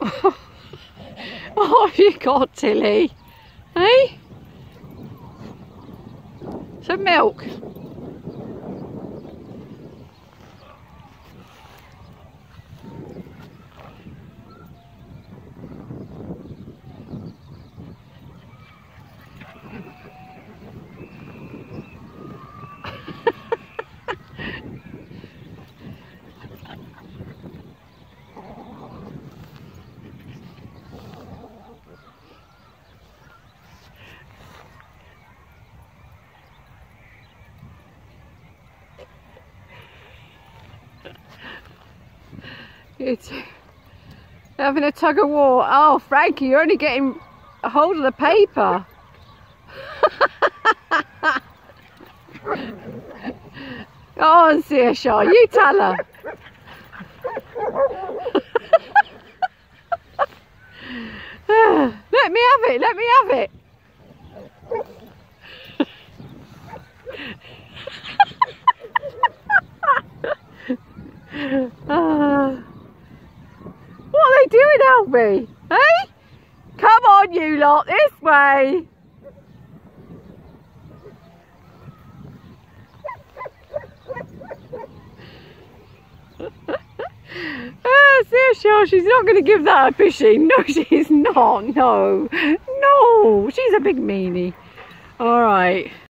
What have you got, Tilly? Hey? Some milk. It's having a tug of war. Oh, Frankie, you're only getting a hold of the paper. Go on, Saoirse, you tell her. Let me have it, let me have it. What are they doing, Alby? Hey? Come on, you lot, this way. Saoirse, she's not going to give that up, is she? No, she's not. No. No, she's a big meanie. All right.